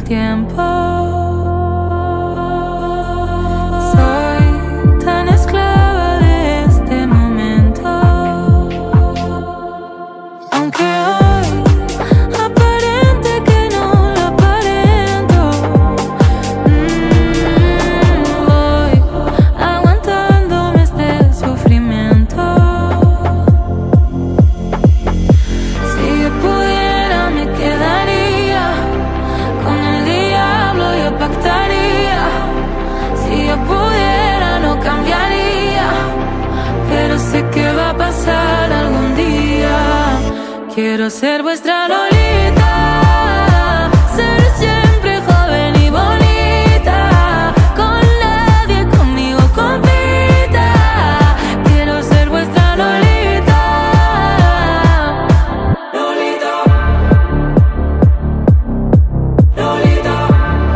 tiempo. Soy tan esclava de este momento. Aunque hoy aparente que no lo aparento, voy aguantándome este sufrimiento. Si yo pudiera me quedaría con el diablo, yo pactaría. Si yo pudiera no cambiaría, pero sé que va a pasar algún día. Quiero ser vuestra Lolita, ser siempre joven y bonita, con nadie conmigo compita. Quiero ser vuestra Lolita, Lolita, Lolita.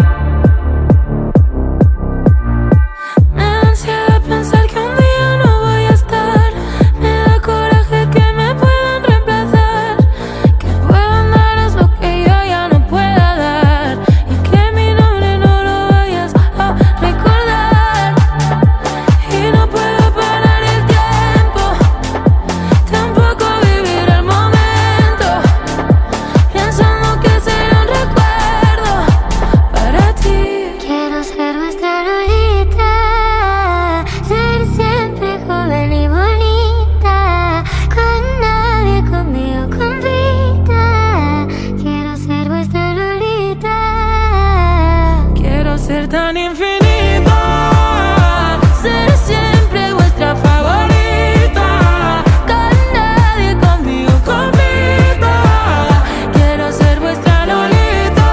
Me da ansiedad pensar que un día no voy a estar. Me da coraje que me puedan reemplazar, que puedan daros lo que yo ya no pueda dar, y que mi nombre no lo vayas a recordar. Y no puedo parar el tiempo, tampoco vivir el momento, pensando que será un recuerdo para ti. Quiero ser vuestra Lolita, ser siempre joven y bonita, con nadie conmigo compita. Quiero ser vuestra Lolita. Quiero ser tan infinita, ser siempre vuestra favorita, con nadie conmigo compita. Quiero ser vuestra Lolita,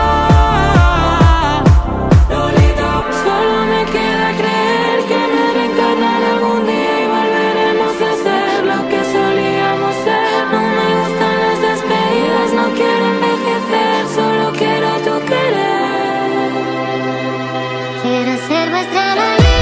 Lolita. Solo me queda creer que me reencarnaré algún día y volveremos a ser lo que solíamos ser. No me gustan las despedidas, no quiero envejecer, solo quiero tu querer. Quiero ser vuestra Lolita.